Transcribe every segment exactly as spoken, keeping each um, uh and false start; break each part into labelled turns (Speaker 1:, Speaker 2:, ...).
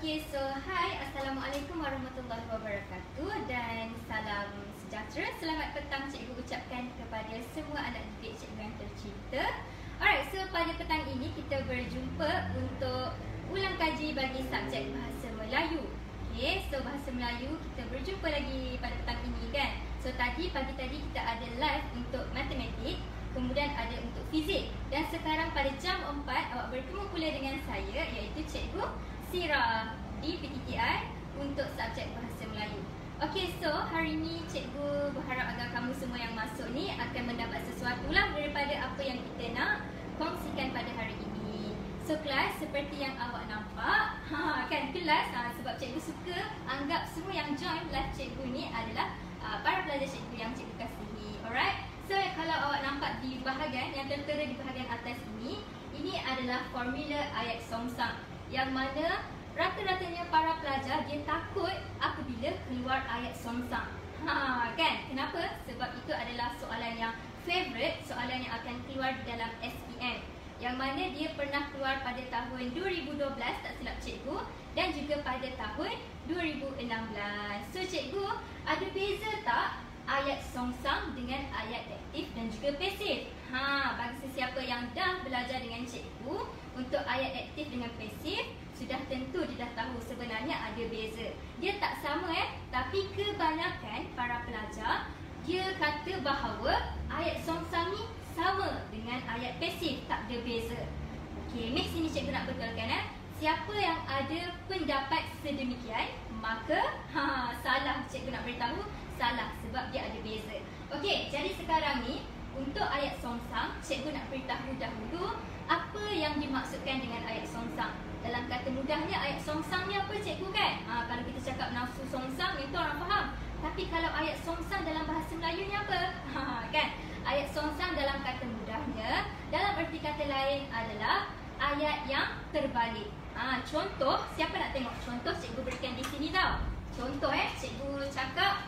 Speaker 1: Okay, so hi, Assalamualaikum warahmatullahi wabarakatuh dan salam sejahtera. Selamat petang cikgu ucapkan kepada semua anak didik cikgu yang tercinta. Alright, so pada petang ini kita berjumpa untuk ulang kaji bagi subjek Bahasa Melayu. Okay, so Bahasa Melayu kita berjumpa lagi pada petang ini kan. So tadi, pagi tadi kita ada live untuk matematik, kemudian ada untuk fizik. Dan sekarang pada jam empat awak bertemu pula dengan saya, iaitu Cikgu Sira di P T T I untuk subjek Bahasa Melayu. Okey, so hari ni cikgu berharap agar kamu semua yang masuk ni akan mendapat sesuatu lah daripada apa yang kita nak kongsikan pada hari ini. So kelas seperti yang awak nampak, ha kan kelas ha, sebab cikgu suka anggap semua yang join live cikgu ni adalah uh, para pelajar cikgu yang cikgu kasihi. Alright. So kalau awak nampak di bahagian yang tertera di bahagian atas ini, ini adalah formula ayat songsang, yang mana rata-ratanya para pelajar dia takut apabila keluar ayat songsang. Ha kan? Kenapa? Sebab itu adalah soalan yang favorite, soalan yang akan keluar di dalam S P M, yang mana dia pernah keluar pada tahun dua ribu dua belas tak silap cikgu, dan juga pada tahun dua ribu enam belas. So cikgu, ada beza tak ayat songsang dengan ayat aktif dan juga pasif? Ha, bagi sesiapa yang dah belajar dengan cikgu untuk ayat aktif dengan pasif, sudah tentu dia dah tahu sebenarnya ada beza. Dia tak sama eh, tapi kebanyakan para pelajar dia kata bahawa ayat songsang ni sama dengan ayat pasif, tak ada beza. Okey, next sini cikgu nak betulkan eh. Siapa yang ada pendapat sedemikian, maka ha, salah, cikgu nak beritahu salah sebab dia ada beza. Okey, jadi sekarang ni untuk ayat songsang, cikgu nak beritahu dahulu apa yang dimaksudkan dengan ayat songsang. Dalam kata mudahnya, ayat songsang ni apa cikgu kan? Ha, kalau kita cakap nafsu songsang, itu orang faham. Tapi kalau ayat songsang dalam bahasa Melayu ni apa? Ha, kan? Ayat songsang dalam kata mudahnya, dalam erti kata lain adalah ayat yang terbalik. Ha, contoh, siapa nak tengok contoh cikgu berikan di sini tau. Contoh eh, cikgu cakap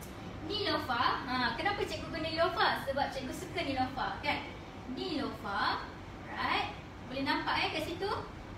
Speaker 1: Nilofa. Ha, kenapa cikgu guna Nilofa? Sebab cikgu suka Nilofa kan? Nilofa, right? Boleh nampak eh kat situ?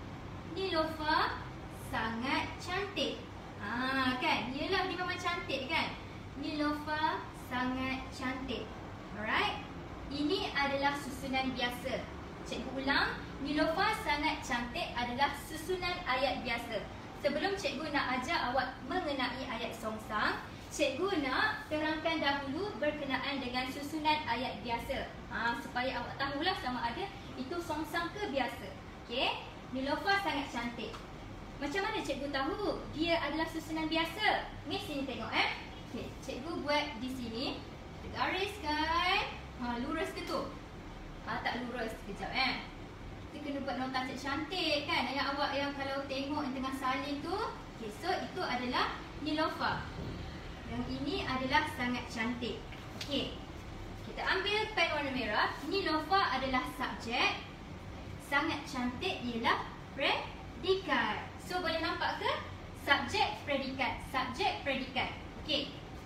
Speaker 1: Nilofa sangat cantik. Ha, kan? Yelah, dia memang cantik kan? Nilofa sangat cantik. Alright? Ini adalah susunan biasa. Cikgu ulang, Nilofa sangat cantik adalah susunan ayat biasa. Sebelum cikgu nak ajar awak mengenai ayat songsang, cikgu nak terangkan dahulu berkenaan dengan susunan ayat biasa. Ha, supaya awak tahulah sama ada itu songsang ke biasa. Okey? Nilofa sangat cantik. Macam mana cikgu tahu dia adalah susunan biasa? Ni sini tengok eh. Okey, cikgu buat di sini. Gariskan. Ha, lurus ke tu? Ha, tak lurus. Sekejap eh. Kita kena buat nota cantik kan? Yang awak yang kalau tengok yang tengah salin tu. Okey, so itu adalah Nilofa. Yang ini adalah sangat cantik. Okey. Kita ambil pen warna merah. Nilofa adalah subjek. Sangat cantik ialah predikat. So boleh nampak ke? Subjek, predikat. Subjek, predikat. Okey.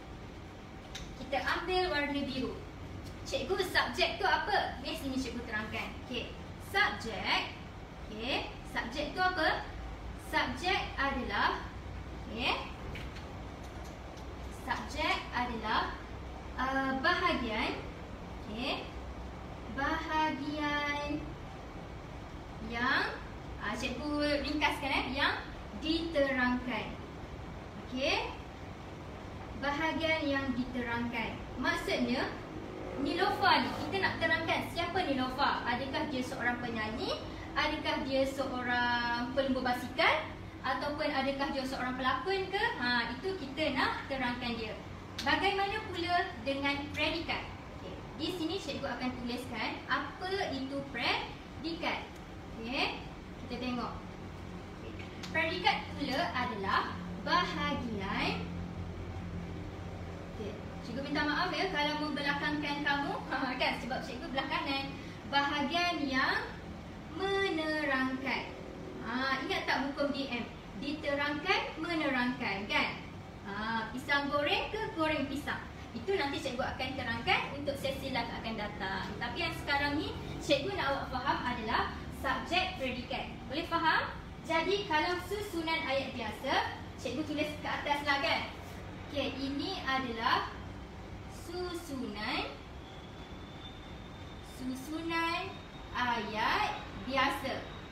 Speaker 1: Kita ambil warna biru. Cikgu, subjek tu apa? Ni sini cikgu terangkan. Okey. Subjek. Okey. Subjek tu apa? Subjek adalah, okey, subjek adalah uh, bahagian, okey, bahagian yang uh, cikgu ringkaskan eh, yang diterangkan. Okey, bahagian yang diterangkan. Maksudnya Nilofa ni kita nak terangkan siapa Nilofa. Adakah dia seorang penyanyi? Adakah dia seorang pelumba basikal? Ataupun adakah dia seorang pelakon ke? Ha, itu kita nak terangkan dia. Bagaimana pula dengan predikat? Okay. Di sini cikgu akan tuliskan apa itu predikat. Okay. Kita tengok. Okay. Predikat pula adalah bahagian. Okay. Cikgu minta maaf ya kalau membelakangkan kamu. Ha, kan? Sebab cikgu belakangan. Bahagian yang menerangkan. Ha, ingat tak hukum D M? Diterangkan, menerangkan kan? Ha, pisang goreng ke goreng pisang? Itu nanti cikgu akan terangkan untuk sesi live akan datang. Tapi yang sekarang ni cikgu nak awak faham adalah subjek predikat. Boleh faham? Jadi Jadi kalau susunan ayat biasa, cikgu tulis ke atas lah kan. Okey, ini adalah susunan susunan ayat biasa.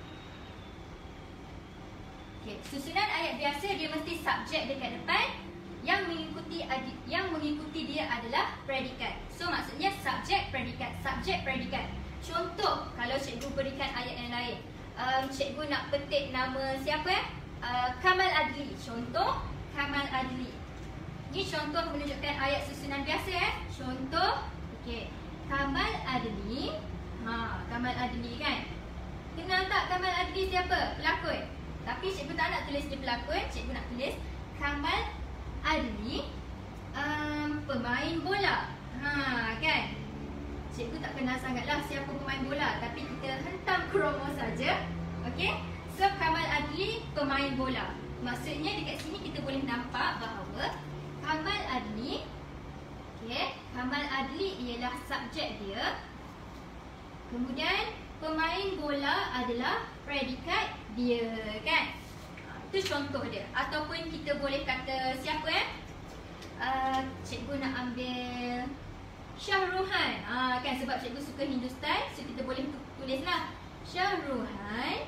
Speaker 1: Okey, susunan ayat biasa dia mesti subjek dekat depan, yang mengikuti yang mengikuti dia adalah predikat. So maksudnya subjek predikat, subjek predikat. Contoh kalau cikgu berikan ayat yang lain, um, cikgu nak petik nama siapa eh? Uh, Kamal Adli. Contoh Kamal Adli. Ini contoh menunjukkan ayat susunan biasa eh. Contoh, okey, Kamal Adli. Ha, Kamal Adli kan. Kenal tak Kamal Adli siapa? Pelakon. Tapi cikgu tak nak tulis dia pelakon, cikgu nak tulis Kamal Adli um, pemain bola. Ha, kan? Cikgu tak kenal sangatlah siapa pemain bola, tapi kita hentam kromo saja. Okey? So Kamal Adli pemain bola. Maksudnya dekat sini kita boleh nampak bahawa Kamal Adli, okey, Kamal Adli ialah subjek dia. Kemudian pemain bola adalah predikat dia, kan? Itu contoh dia. Ataupun kita boleh kata siapa eh? Uh, cikgu nak ambil Syahruhan. Ah, kan sebab cikgu suka Hindustan, so kita boleh tulislah Syahruhan.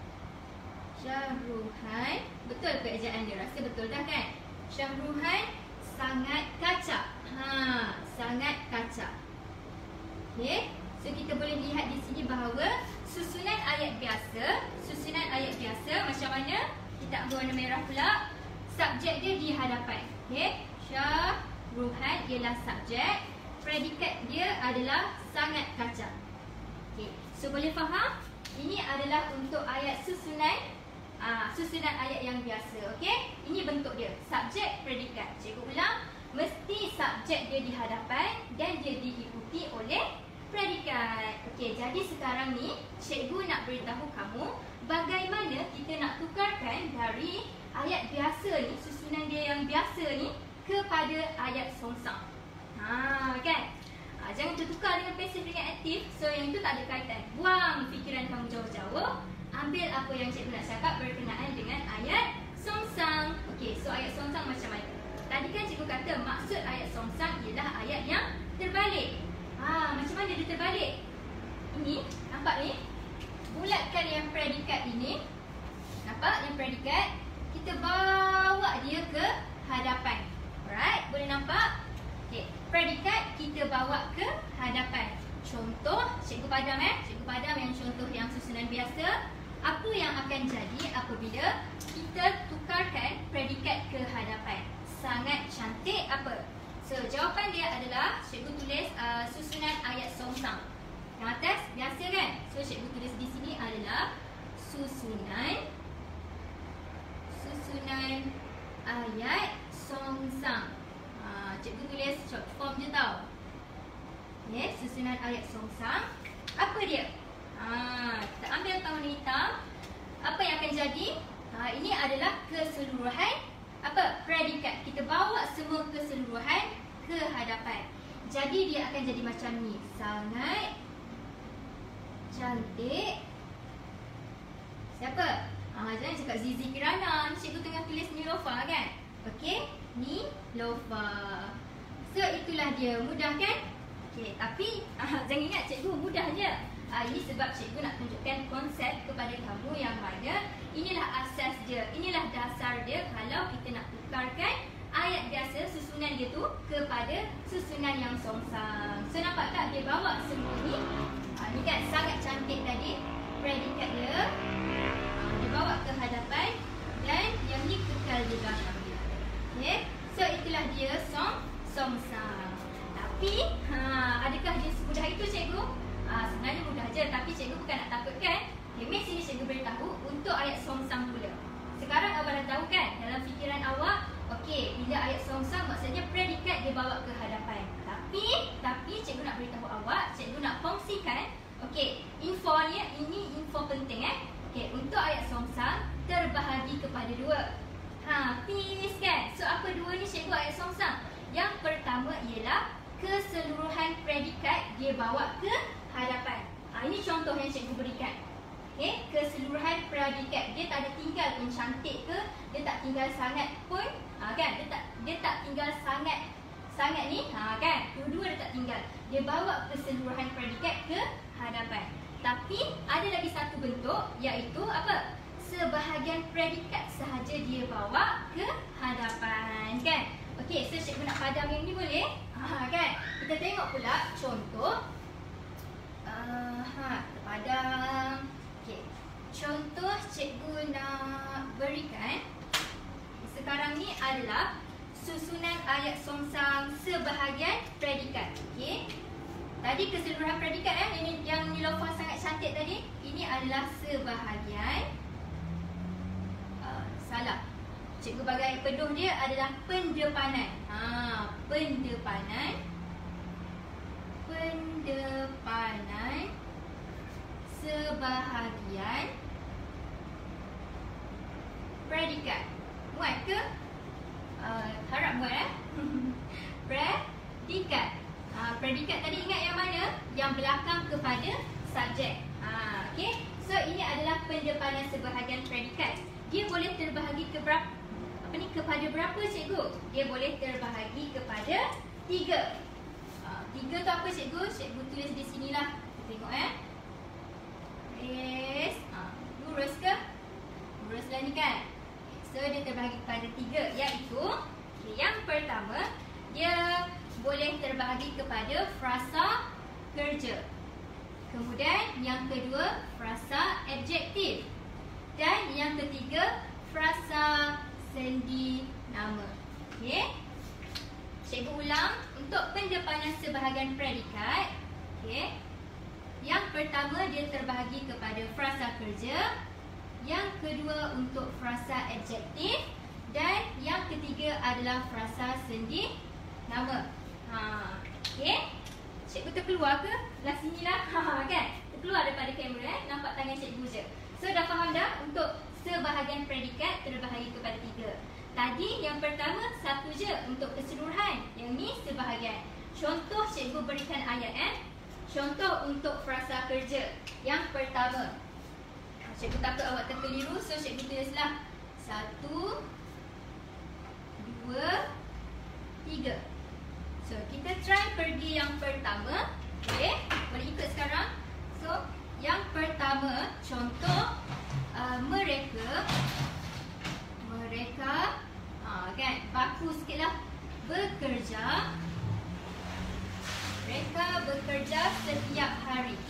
Speaker 1: Syahruhan. Betul ke ejaan dia? Rasa betul dah kan? Syahruhan sangat kacak. Ha, sangat kacak. Okey. So kita boleh lihat di sini bahawa susunan ayat biasa, susunan ayat biasa macam mana? Kita ambil warna merah pula. Subjek dia di hadapan. Okey. Syahruhan ialah subjek. Predikat dia adalah sangat kacak. Okey, so boleh faham? Ini adalah untuk ayat susunan aa, susunan ayat yang biasa. Okey, ini bentuk dia. Subjek, predikat. Cikgu ulang, mesti subjek dia di hadapan dan dia diikuti oleh predikat. Okey, jadi sekarang ni cikgu nak beritahu kamu bagaimana kita nak tukarkan dari ayat biasa ni, susunan dia yang biasa ni, kepada ayat songsang. Ha, kan? Ha, jangan tertukar dengan pasif dengan aktif. So yang itu tak ada kaitan. Buang fikiran kamu jauh-jauh. Ambil apa yang cikgu nak cakap berkenaan dengan ayat songsang. Okey, so ayat songsang macam mana? Tadi kan cikgu kata maksud ayat songsang ialah ayat yang terbalik. Ha, macam mana dia terbalik? Ini, nampak ni? Bulatkan yang predikat ini. Nampak yang predikat? Kita bawa dia ke hadapan. Alright, boleh nampak? Okey, predikat kita bawa ke hadapan. Contoh, cikgu padam eh. Cikgu padam yang contoh yang susunan biasa. Apa yang akan jadi apabila kita tukarkan predikat ke hadapan? Sangat cantik apa? So, jawapan dia adalah cikgu tulis uh, susunan ayat songsang. Yang atas biasa kan? So, cikgu tulis di sini adalah susunan susunan ayat songsang. Cikgu tulis short form je tau. Okay, susunan ayat songsang. Apa dia? Ha, kita ambil tahun hitam. Apa yang akan jadi? Ha, ini adalah keseluruhan apa? Predikat. Kita bawa semua keseluruhan ke hadapan. Jadi dia akan jadi macam ni. Sangat cantik. Siapa? Ha, jangan cakap Zizi Kirana. Cikgu tengah tulis Nilofa kan? Okey. Ni Lofa. So itulah dia. Mudah kan? Okey, tapi ah, jangan ingat cikgu mudah je. Ah, ini sebab cikgu nak tunjukkan konsep kepada kamu yang mana inilah asas dia, inilah dasar dia kalau kita nak tukarkan ayat biasa susunan dia tu kepada susunan yang songsang. So nampak tak dia bawa semua ni? Ah, ni kan sangat cantik tadi predikat dia. Ah, dia bawa ke hadapan dan yang ni kekal di belakang. Okay. So itulah dia song songsang. Tapi ha, adakah dia semudah itu cikgu? Ha, sebenarnya mudah je, tapi cikgu bukan nak takutkan. Okay, Miss sini cikgu beritahu untuk ayat songsang pula. Sekarang awak dah tahu kan dalam fikiran awak, okey, bila ayat songsang maksudnya predikat dia bawa ke hadapan. Tapi tapi cikgu nak beritahu awak, cikgu nak kongsikan, okey, infonya ini info penting eh. Okey, untuk ayat songsang terbahagi kepada dua. Ha, peace kan? So apa dua ni cikgu ayat songsang? Yang pertama ialah keseluruhan predikat dia bawa ke hadapan. Ha, ini contoh yang cikgu berikan. Okay, keseluruhan predikat dia tak ada tingkat. yang cantik ke, dia tak tinggal sangat pun, ha, kan? Dia tak dia tak tinggal sangat sangat ni, ha, kan? Dua-dua dia tak tinggal. Dia bawa keseluruhan predikat ke hadapan. Tapi ada lagi satu bentuk, iaitu apa? Sebahagian predikat sahaja dia bawa ke hadapan, kan? Okey, so cikgu nak padam yang ni boleh? Ha, kan? Kita tengok pula contoh. Uh, ha, kita padam. Okey. Contoh cikgu nak berikan sekarang ni adalah susunan ayat songsang sebahagian predikat. Okey. Tadi keseluruhan predikat eh, ini yang Niloufar sangat cantik tadi. Ini adalah sebahagian. Uh, salah. Cikgu bagai peduh dia adalah pendepanan. Ha, pendepanan. Pendepanan sebahagian predikat. Muat ke? Uh, harap muat eh. Predikat. Ha, predikat tadi ingat yang mana? Yang belakang kepada subjek. Ha, okey. So ini adalah pendepanan sebahagian predikat. Dia boleh terbahagi ke berapa? Apa ni, kepada berapa cikgu? Dia boleh terbahagi kepada tiga. Ha, tiga tu apa cikgu? Cikgu tulis di sinilah. Kita tengok eh. Yes. Ha, lurus ke? Luruslah ni kan? So dia terbahagi kepada tiga, iaitu okay, yang pertama, dia boleh terbahagi kepada frasa kerja. Kemudian yang kedua, frasa adjektif. Dan yang ketiga, frasa sendi nama. Okey. Cikgu ulang untuk pendepanan sebahagian predikat. Okey. Yang pertama dia terbahagi kepada frasa kerja. Yang kedua untuk frasa adjektif. Dan yang ketiga adalah frasa sendi nama. Ha, okey. Cikgu terkeluar ke? Belah sinilah. Ha, kan? Terkeluar daripada kamera eh. Nampak tangan cikgu je. So dah faham dah untuk sebahagian predikat terbahagi kepada tiga. Tadi yang pertama satu je untuk keseluruhan. Yang ni sebahagian. Contoh cikgu berikan ayat eh. Contoh untuk frasa kerja. Yang pertama. Cikgu takut awak terkeliru, so cikgu tulislah satu, dua, tiga. So kita try pergi yang pertama. Okay, boleh ikut sekarang. So yang pertama, contoh uh, mereka Mereka uh, kan, baku sikit lah. Bekerja. Mereka bekerja setiap hari.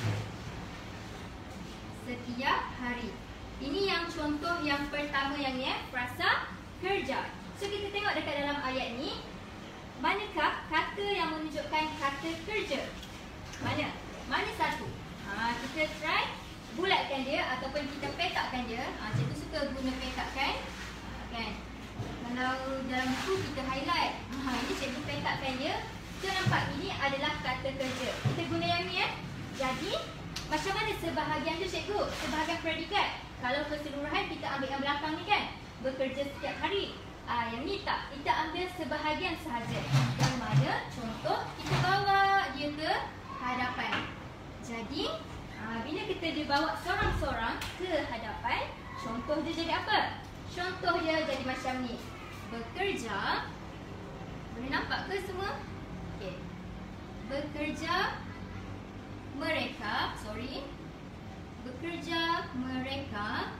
Speaker 1: Setiap hari. Ini yang contoh yang pertama yang ni eh, frasa kerja. So kita tengok dekat dalam ayat ni, manakah kata yang menunjukkan kata kerja? Mana? Mana satu? Ha, kita try bulatkan dia ataupun kita petakkan dia. Ha, cikgu suka guna petakkan. Ha, kan? Kalau dalam buku kita highlight. Ha, ini cikgu petakkan dia. So nampak ini adalah kata kerja. Kita guna yang ni eh. Jadi macam mana sebahagian tu cikgu? Sebahagian predikat. Kalau keseluruhan kita ambil yang belakang ni kan. Bekerja setiap hari. Ah, yang ni tak. Kita ambil sebahagian sahaja. Yang mana contoh kita bawa dia ke hadapan. Jadi ah, bila kita dibawa seorang-seorang ke hadapan, contoh dia jadi apa? Contoh dia jadi macam ni. Bekerja. Boleh nampak ke semua? Okey. Bekerja mereka, sorry. Bekerja mereka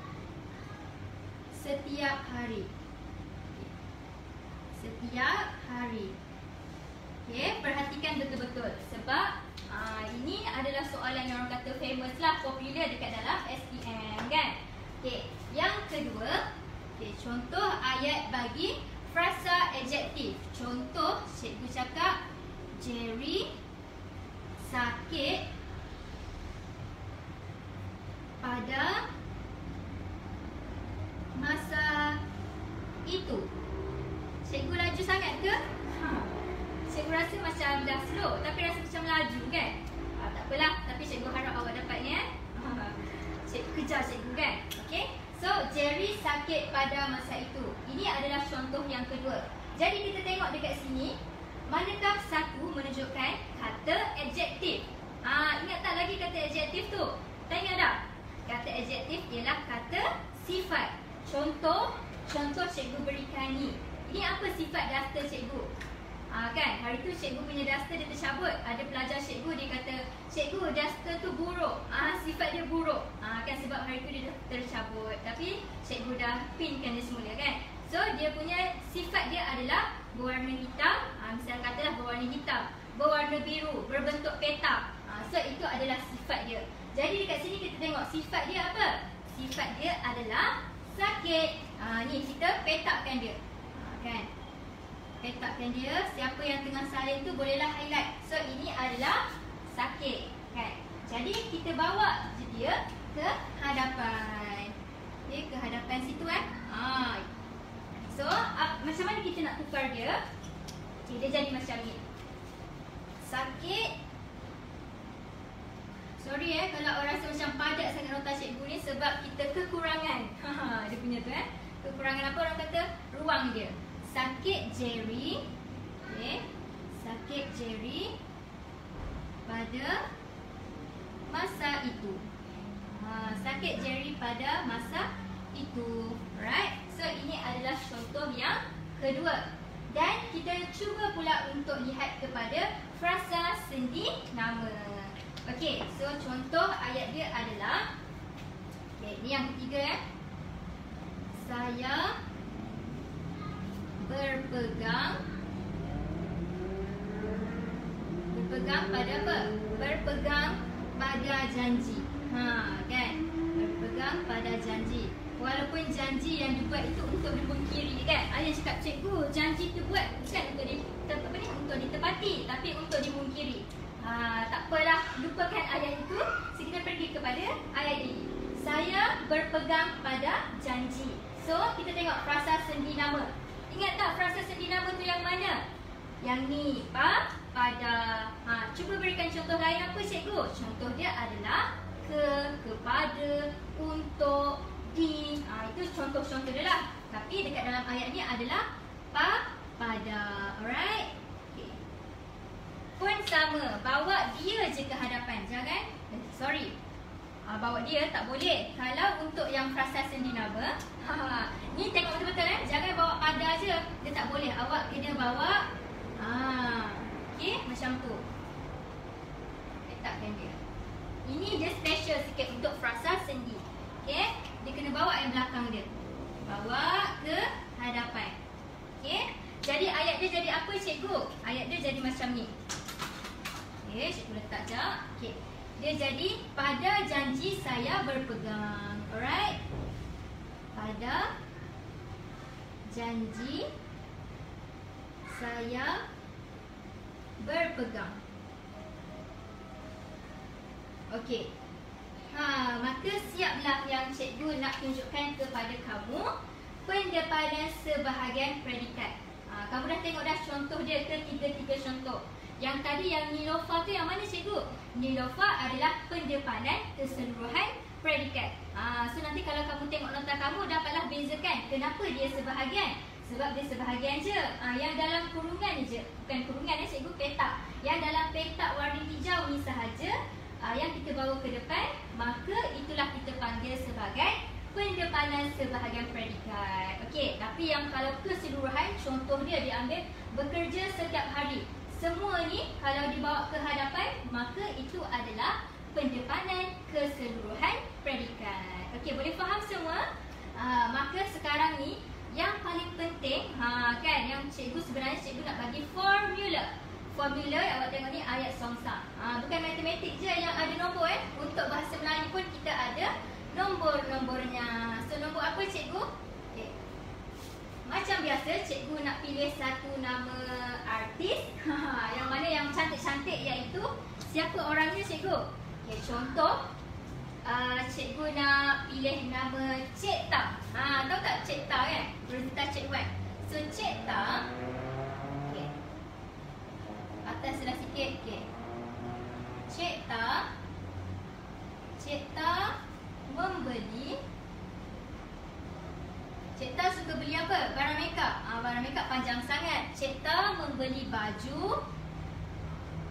Speaker 1: setiap hari. Setiap hari. Okey, perhatikan betul-betul sebab aa, ini adalah soalan yang orang kata famous lah, popular dekat dalam S P M kan. Okey, yang kedua, okey, contoh ayat bagi frasa adjektif. Contoh cikgu cakap Jerry sakit pada masa itu. Cikgu laju sangat ke? Ha. Cikgu rasa macam dah slow, tapi rasa macam laju kan? Ha, tak apalah, tapi cikgu harap awak dapat ni eh. Ha. Cikgu kejar cikgu kan? Okay. So, Jerry sakit pada masa itu. Ini adalah contoh yang kedua. Jadi kita tengok dekat sini, manakah satu menunjukkan kata adjektif? Ah, ingat tak lagi kata adjektif tu? Tak ingat dah? Kata adjektif ialah kata sifat. Contoh, contoh cikgu berikan ni. Ini apa sifat duster cikgu? Ha, kan, hari tu cikgu punya duster dia tercabut. Ada pelajar cikgu dia kata, cikgu duster tu buruk. Ah, ha, sifat dia buruk. Ah, ha, kan sebab hari tu dia tercabut. Tapi cikgu dah pinkan dia semula kan. So dia punya sifat dia adalah berwarna hitam. Ha, misalnya katalah berwarna hitam, berwarna biru, berbentuk petak. Ha, so itu adalah sifat dia. Jadi dekat sini kita tengok sifat dia apa? Sifat dia adalah sakit. Ha, ni kita petakkan dia. Ha, kan? Petakkan dia. Siapa yang tengah salin tu bolehlah highlight. So ini adalah sakit, kan? Jadi kita bawa dia ke hadapan. Okay, ke hadapan situ eh. Ha. So uh, macam mana kita nak tukar dia? Okay, dia jadi macam ni. Sakit. Sorry eh kalau orang rasa macam padat sangat nota cikgu ni sebab kita kekurangan. Ha, dia punya tu eh. Kekurangan apa orang kata? Ruang dia. Sakit Jerry. Okay. Sakit Jerry pada masa itu. Ha, sakit Jerry pada masa itu. Right? So ini adalah contoh yang kedua. Dan kita cuba pula untuk lihat kepada frasa sendi nama. Okey, so contoh ayat dia adalah, okey, ni yang ketiga eh. Saya berpegang berpegang pada apa? Berpegang pada janji. Ha, kan? Berpegang pada janji. Walaupun janji yang dibuat itu untuk dipungkiri, kan? Ada yang cakap, cikgu, janji tu buat bukan untuk di, apa ni, untuk ditepati, tapi untuk dimungkiri. Ha, tak apalah, lupakan ayat itu. So kita pergi kepada ayat ini. Saya berpegang pada janji. So kita tengok frasa sendi nama. Ingat tak frasa sendi nama tu yang mana? Yang ni, pa, pada. Ha, cuba berikan contoh lain apa cikgu? Contoh dia adalah ke, kepada, untuk, di. Ha, itu contoh-contoh dia lah. Tapi dekat dalam ayat ni adalah pa, pada. Alright? Okay. Pun sama, bawa dia je ke hadapan. Jangan, eh, sorry, ha, bawa dia tak boleh. Kalau untuk yang frasa sendi nama, ha, ni tengok betul-betul eh. Jangan bawa pada je, dia tak boleh. Awak kena bawa, ha, okay, macam tu. Letakkan dia. Ini dia special sikit untuk frasa sendi. Okay, dia kena bawa yang belakang dia. Bawa ke hadapan. Okay, jadi ayat dia jadi apa cikgu? Ayat dia jadi macam ni. Okay, cikgu letak jap. Okay, dia jadi pada janji saya berpegang. Alright. Pada janji saya berpegang. Okey. Ha, maka siaplah yang cikgu nak tunjukkan kepada kamu pendepanan sebahagian predikat. Ha, kamu dah tengok dah contoh dia ke tiga-tiga contoh. Yang tadi yang Nilofa tu yang mana cikgu? Nilofa adalah pendepanan keseluruhan predikat. Ha, so nanti kalau kamu tengok nota kamu dapatlah bezakan kenapa dia sebahagian. Sebab dia sebahagian je. Ha, yang dalam kurungan je. Bukan kurungan ya cikgu, petak. Yang dalam petak warna hijau ni sahaja uh, yang kita bawa ke depan, maka itulah kita panggil sebagai pendepanan sebahagian predikat. Okey, tapi yang kalau keseluruhan, contoh dia diambil bekerja setiap hari. Semua ni kalau dibawa ke hadapan, maka itu adalah pendepanan keseluruhan predikat. Okey, boleh faham semua? Uh, maka sekarang ni yang paling penting, ha, kan, yang cikgu sebenarnya cikgu nak bagi formula. Formula yang awak tengok ni ayat Songsa. Ha, bukan matematik je yang ada nombor eh. Untuk bahasa Melayu pun kita ada nombor-nombornya. So nombor apa cikgu? Okay. Macam biasa cikgu nak pilih satu nama artis. Ha, yang mana yang cantik-cantik iaitu siapa orangnya cikgu? Okay, contoh. Uh, cikgu nak pilih nama Cik Ta. Ha, tahu tak Cik Ta kan? Rosita Cik Wan. So Cik Ta, okay, atas sebelah sikit. Okay. Cik Ta, Cik Ta membeli. Cik Ta suka beli apa? Barang makeup. Ha, barang makeup panjang sangat. Cik Ta membeli baju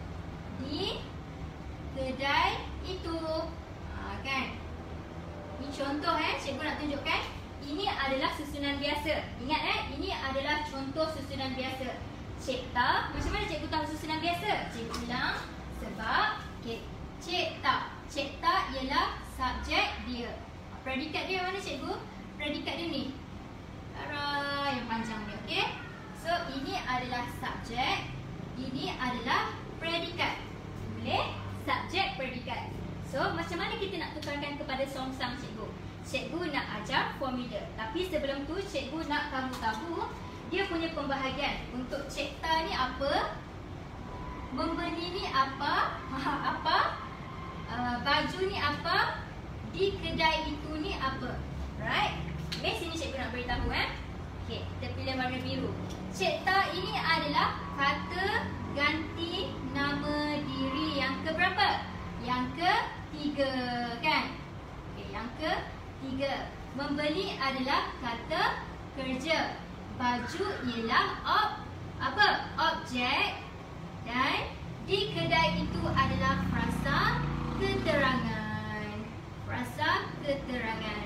Speaker 1: di kedai itu. Kan? Ni contoh eh, cikgu nak tunjukkan. Ini adalah susunan biasa. Ingat eh, ini adalah contoh susunan biasa. Cipta, macam mana cikgu tahu susunan biasa? Cikgu ulang sebab okay. Cipta. Cipta ialah subjek dia. Predikat dia mana cikgu? Predikat dia ni. Arah yang panjang dia, okey? So, ini adalah subjek, ini adalah predikat. Boleh? Subjek, predikat. So, macam mana kita nak tukarkan kepada songsang cikgu? Cikgu nak ajar formula. Tapi sebelum tu, cikgu nak kamu tahu dia punya pembahagian. Untuk cipta ni apa? Membeli ni apa? Apa? Uh, baju ni apa? Di kedai itu ni apa? Right? Okay, sini cikgu nak beritahu eh. Okay, kita pilih warna biru. Cipta ini adalah kata ganti nama diri yang keberapa? Yang ketiga, kan? Okay, yang ketiga. Membeli adalah kata kerja. Baju ialah ob, apa? Objek. Dan di kedai itu adalah frasa keterangan. Frasa keterangan.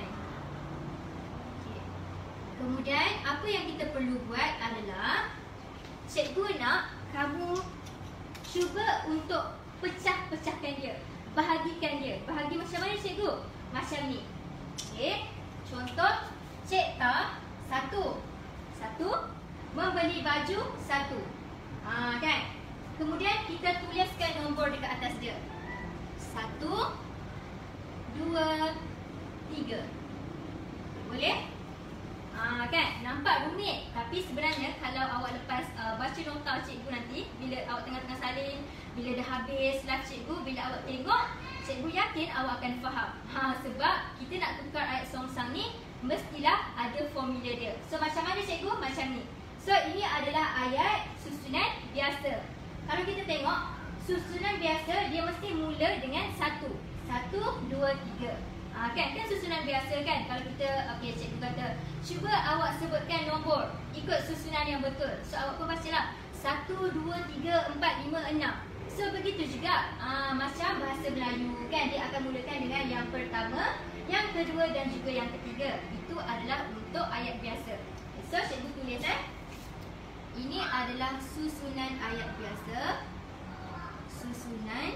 Speaker 1: Kemudian, apa yang kita perlu buat adalah cikgu nak kamu cuba untuk pecah-pecahkan dia, bahagikan dia. Bahagi macam mana cikgu? Macam ni. Okey. Contoh, cipta satu. Satu. Membeli baju satu. Ha, kan? Kemudian kita tuliskan nombor dekat atas dia. Satu, dua, tiga. Boleh? Ah, kan? Nampak rumit. Tapi sebenarnya kalau awak lepas uh, baca nota cikgu nanti, bila awak tengah-tengah salin, bila dah habis live cikgu, bila awak tengok, cikgu yakin awak akan faham. Ha, sebab kita nak tukar ayat songsang ni, mestilah ada formula dia. So macam mana cikgu? Macam ni. So ini adalah ayat susunan biasa. Kalau kita tengok, susunan biasa dia mesti mula dengan satu. Satu, dua, tiga. Ha, kan? Kan susunan biasa kan? Kalau kita, okey, cikgu kata, cuba awak sebutkan nombor ikut susunan yang betul. So awak pun bacalah satu, dua, tiga, empat, lima, enam. So begitu juga ha, macam bahasa Melayu kan? Dia akan mulakan dengan yang pertama, yang kedua dan juga yang ketiga. Itu adalah untuk ayat biasa. So cikgu tulis eh. Ini adalah susunan ayat biasa. Susunan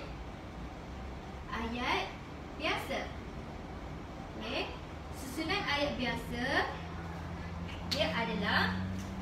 Speaker 1: ayat biasa. Okay. Susunan ayat biasa dia adalah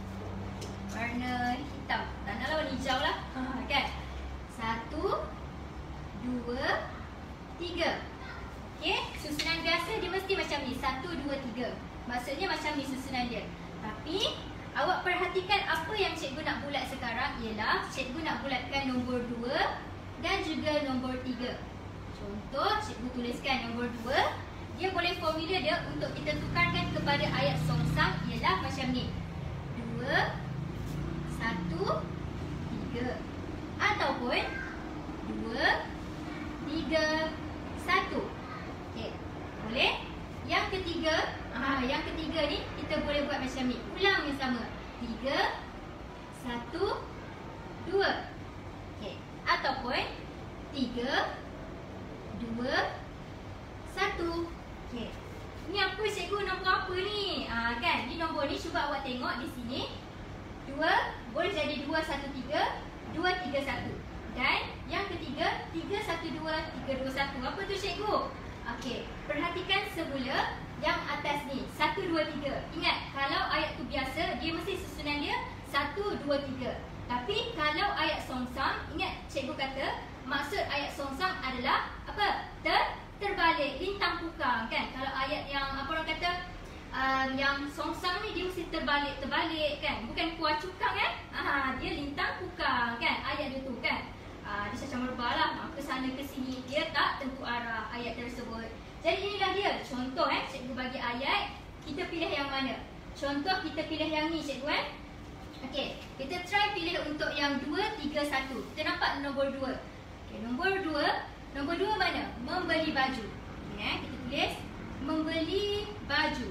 Speaker 1: warna hitam. Tak naklah warna hijau lah. Kan? Satu, dua, tiga. Okay. Susunan biasa dia mesti macam ni. Satu, dua, tiga. Maksudnya macam ni susunan dia. Tapi awak perhatikan apa yang cikgu nak bulat sekarang ialah cikgu nak bulatkan nombor dua dan juga nombor tiga. Contoh, cikgu tuliskan nombor dua. Dia boleh formula dia untuk kita tukarkan kepada ayat songsang ialah macam ni. Dua, satu, tiga. Ataupun dua, tiga, satu. Okey, boleh? Yang ketiga, ah, yang ketiga ni kita boleh buat macam ni. Ulang yang sama. Tiga, satu, dua. Okey, ataupun tiga, dua, satu. Okay. Ni apa cikgu? Nombor apa ni? Ah, kan? Ni nombor ni cuba awak tengok di sini. Dua boleh jadi dua, satu, tiga. Dua, tiga, satu. Dan yang ketiga, tiga, satu, dua, tiga, dua, satu. Apa tu cikgu? Okey. Perhatikan semula yang atas ni. Satu, dua, tiga. Ingat, kalau ayat tu biasa, dia mesti susunan dia satu, dua, tiga. Tapi kalau ayat songsang, ingat cikgu kata, maksud ayat songsang adalah apa? Ter terbalik, lintang pukang kan. Kalau ayat yang apa orang kata um, yang songsang ni dia mesti terbalik-terbalik kan. Bukan kuah cukang kan. Ha, dia lintang pukang kan. Ayat dia tu kan. Ha, dia macam merbah lah. Ke sana ke sini. Dia tak tentu arah ayat tersebut. Jadi inilah dia. Contoh eh. Cikgu bagi ayat. Kita pilih yang mana? Contoh kita pilih yang ni cikgu eh. Okey. Kita try pilih untuk yang dua, tiga, satu. Kita nampak nombor dua. Okey, nombor dua. Nombor dua mana? Membeli baju. Ya, kita tulis membeli baju.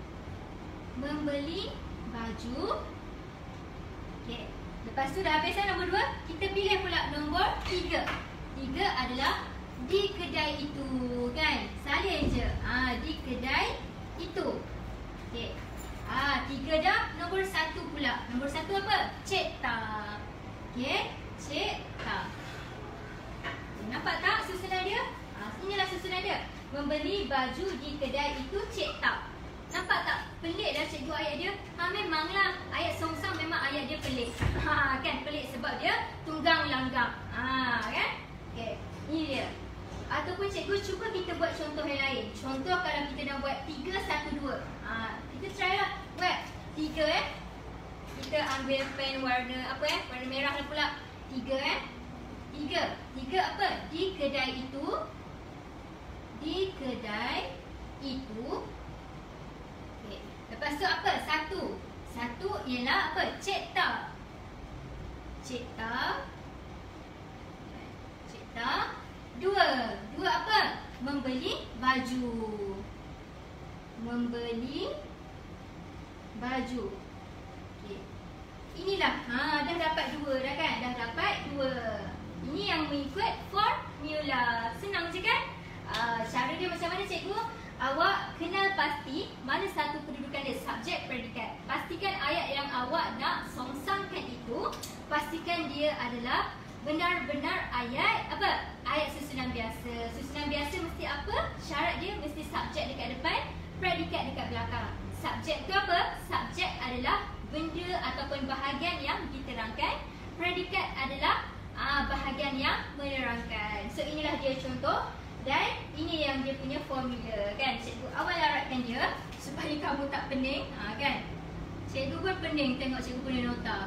Speaker 1: Membeli baju. Okey. Lepas tu dah habis kan nombor dua? Kita pilih pula nombor tiga. Tiga adalah di kedai itu kan. Salin je. Ah, di kedai Okey, cetak. Nampak tak susunan dia? Ha, inilah susunan dia. Membeli baju di kedai itu cetak. Nampak tak? Pelik dah cikgu ayat dia. Ha, memanglah ayat songsang memang ayat dia pelik. Ha, kan pelik sebab dia tunggang langgang. Ha, kan? Okey, ini dia. Ataupun cikgu cuba kita buat contoh yang lain. Contoh kalau kita nak buat tiga, satu, dua. Ha, kita try lah buat tiga eh. Kita ambil pen warna apa eh? Warna merah lah pula. Tiga eh. Tiga. Tiga apa? Di kedai itu. Di kedai itu. Okay. Lepas tu apa? Satu. Satu ialah apa? Cetak. Cetak. Cetak. Dua. Dua apa? Membeli baju. Membeli baju. Okay. Inilah. Ha, dah dapat dua dah kan? Dah dapat dua. Ini yang mengikut formula. Senang je kan? Uh, cara dia macam mana cikgu? Awak kenal pasti mana satu kedudukan dia, subjek, predikat. Pastikan ayat yang awak nak songsangkan itu, pastikan dia adalah benar-benar ayat apa? Ayat susunan biasa. Susunan biasa mesti apa? Syarat dia mesti subjek dekat depan, predikat dekat belakang. Subjek tu apa? Subjek adalah benda ataupun bahagian yang diterangkan. Predikat adalah aa, bahagian yang menerangkan. So inilah dia contoh. Dan ini yang dia punya formula kan. Cikgu awal laratkan dia supaya kamu tak pening. Ha, kan? Cikgu pun pening tengok cikgu punya nota.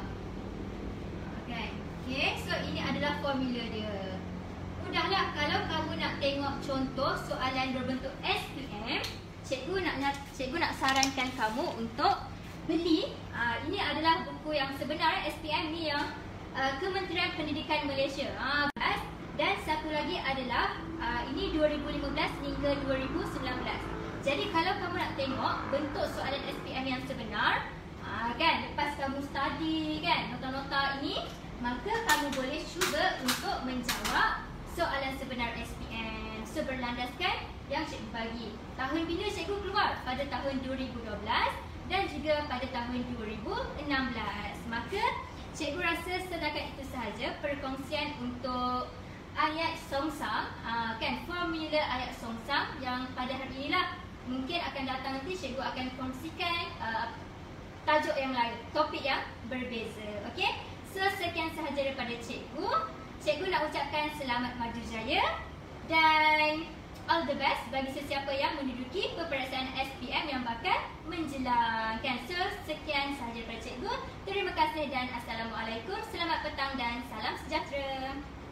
Speaker 1: Ha, kan? Okay, so ini adalah formula dia. Mudahlah kalau kamu nak tengok contoh soalan berbentuk S P M. Cikgu nak cikgu nak sarankan kamu untuk beli. Ha, ini adalah buku yang sebenar. S P M ni yang uh, Kementerian Pendidikan Malaysia. Ha, dan satu lagi adalah uh, ini dua ribu lima belas hingga dua ribu sembilan belas. Jadi kalau kamu nak tengok bentuk soalan S P M yang sebenar, uh, kan, lepas kamu study kan nota-nota ini, maka kamu boleh cuba untuk menjawab soalan sebenar S P M. So berlandaskan yang cikgu bagi. Tahun bila cikgu keluar? Pada tahun dua ribu dua belas dan juga pada tahun dua ribu enam belas. Maka cikgu rasa setakat itu sahaja perkongsian untuk ayat songsang, uh, kan, formula ayat songsang yang pada hari inilah. Mungkin akan datang nanti cikgu akan kongsikan uh, tajuk yang lain, topik yang berbeza. Okey, so sekian sahaja daripada cikgu. Cikgu nak ucapkan selamat maju jaya dan all the best bagi sesiapa yang menduduki peperiksaan S P M yang bakal menjelang, kan. So sekian sahaja daripada cikgu. Terima kasih dan Assalamualaikum. Selamat petang dan salam sejahtera.